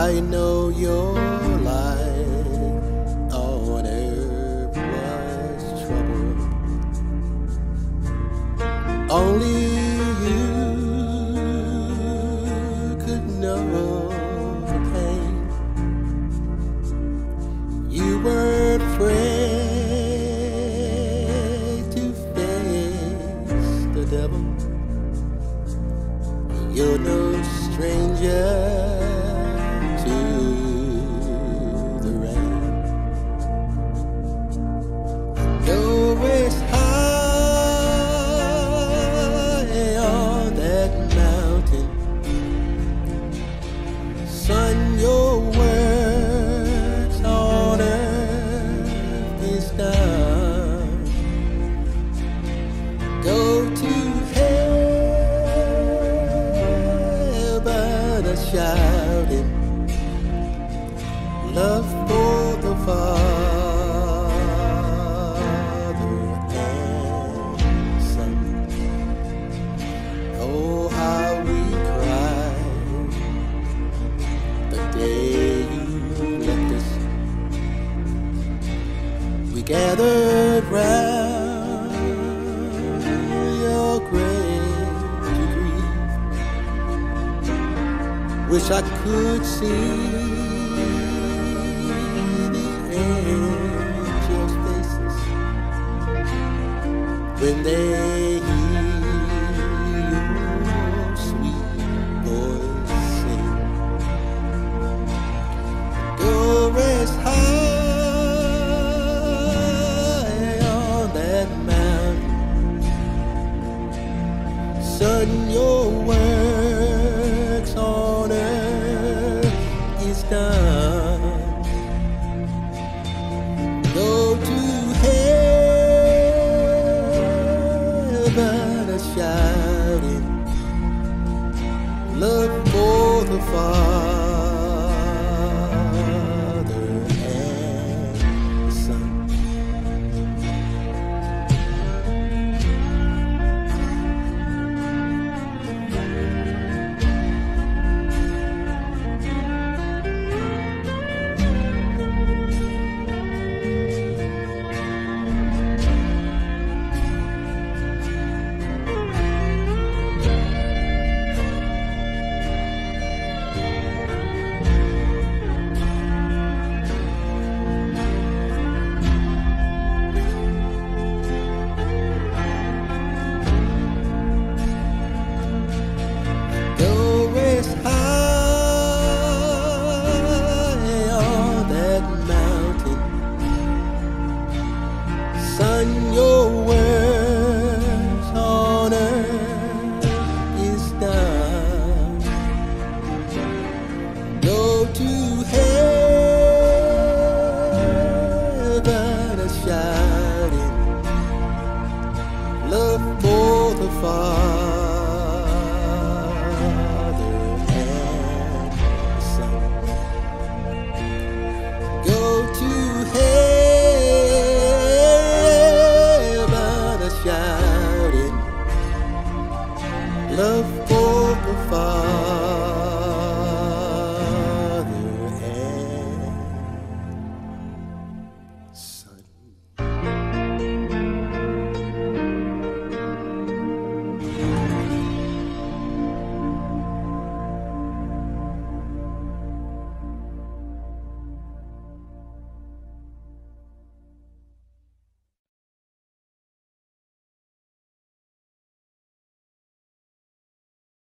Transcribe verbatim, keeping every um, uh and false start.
I know your life on earth was trouble. Only you could know the pain. You weren't afraid to face the devil. You're no stranger to the rain. Your waist high on that mountain, son, your works on earth is done. Go to heaven a shouting love for the Father and Son. Oh, how we cried the day you left us. We gathered round your grave to grieve. Wish I could see the angels' faces when they hear your sweet voice sing. Go rest high on that mountain, son, your works on earth is done. Go to heaven a shouting love for the Father